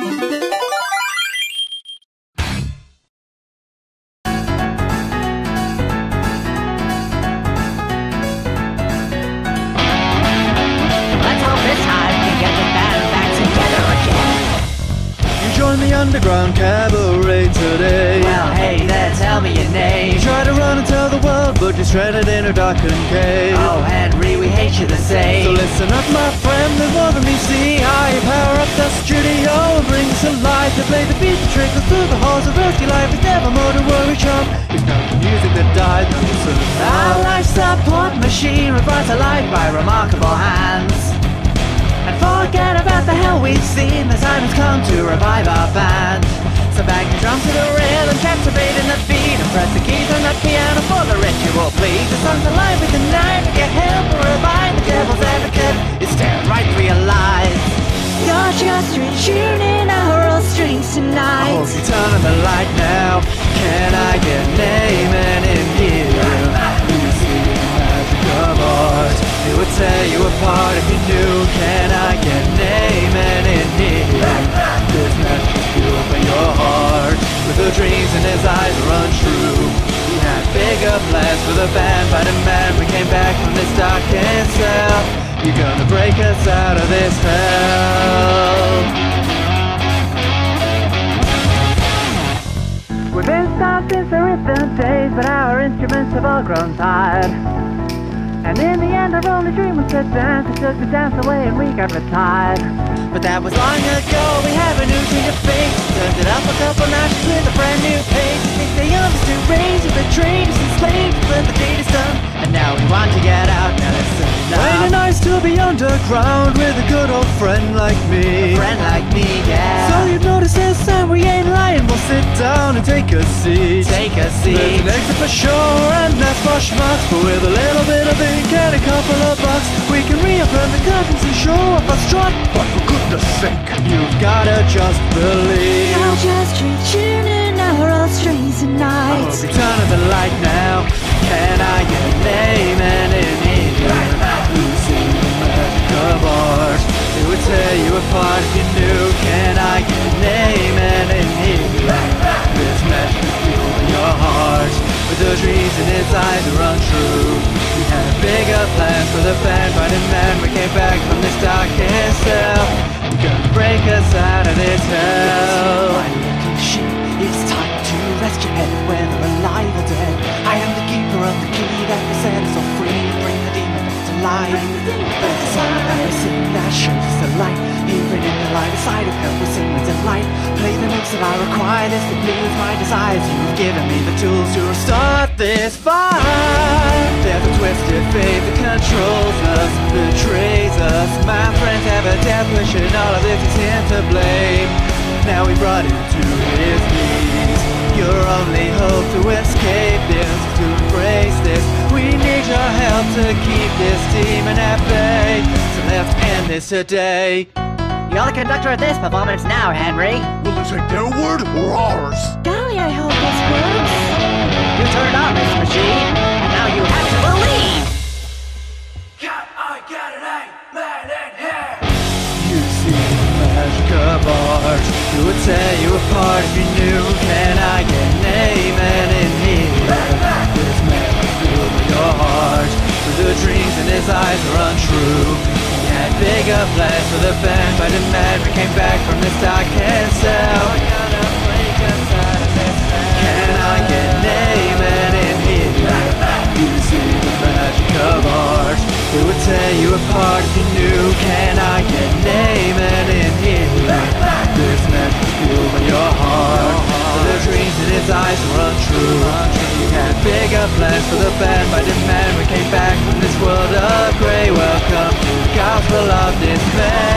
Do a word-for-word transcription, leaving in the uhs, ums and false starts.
The underground cabaret today. Well, hey there, tell me your name. You try to run and tell the world, but you're stranded in a darkened cave. Oh, Henry, we hate you the same. So listen up, my friend, there's more than meets the eye. Power up the studio and bring us alive to play the beat, the trick, through the halls of earthly life. It's never more to worry, chum. It's not the music that died, no, it's sort of our life support machine brought to life by remarkable hands. And forget about the hell we've seen, the time has come to revive our band. So bang the drum to the rhythm, captivating the beat, and press the keys on that piano for the ritual, please. The song's alive with the night, get help or revive. The devil's advocate is staring right through your lies. You're just retuning our old strings tonight. I hope you turn on the light now. Can I get a name and in here? You see the magic of art, it would tear you apart if you knew. Can I get a name and in here? This magic you open your heart, with the dreams in his eyes are untrue. We had bigger plans for the band, but a man, we came back from this darkened cell. You're gonna break us out of this hell. We've been stopped since the rhythm days, but our instruments have all grown tired. And in the end our only dream was to dance. We took the dance away and we got retired. But that was long ago, we have a new change of face. Turned it up a couple notches with a brand new pace. They say of us to raise, we betrayed us, enslaved, but the deed is done. And now we want to get out, now listen up. Wayne and I still be underground with a good old friend like me. A friend like me, yeah. So you've noticed this time we ain't lying, we'll sit down and take a seat. Take a seat. There's an exit for sure, and that's for schmucks, but with a little bit of ink and a couple of bucks, we can reopen the curtains and show up our strut. But for goodness sake, you've gotta just believe. You're just retuning our old strings tonight. I hope you turn on the light now. Can I get a name and in here? You see the magic of art, it would tear you apart if you knew. Can I get a name and in here? This magic feel in your heart, but the dreams in his eyes are untrue. We had bigger plans for the band, but in man we came back from this darkest cell. You're gonna break us out of this hell. My little sheep, it's time to rest your head, whether alive or dead. I am the keeper of the key that will set us all free, bring the demon to life. But it's a song that we sing that shows us the light. Even in the light side of hell we sing with delight. Play the notes that I require, this that please my desires. You've given me the tools to restart this fire. There's a twisted fate that controls us, betrays us. My friends have a death wish and all of this is him to blame. Now we brought him to his knees. Your only hope to escape this, to embrace this. We need your help to keep this demon at bay. So let's end this today. You're the conductor of this performance now, Henry. Will you take their word or ours? Golly, I hope this works. You turned on this machine, and now you have to believe. Can I get an A, man in here? You see the magic of art, it would tear you apart if you knew. Can I get a name and in here? This man will fill your heart, but the dreams in his eyes are untrue. He had bigger plans for the band, but in man we came back from this darkened cell. We're gonna break us out of this hell. Can I get a name and in here? You see the magic of art, it would tear you apart if you knew. Can I get a name and in here? This magic feel in your heart, but the dreams in his eyes are untrue. He had bigger plans for the band, by demand we came back from this world of grey. Welcome to the gospel of Dismay.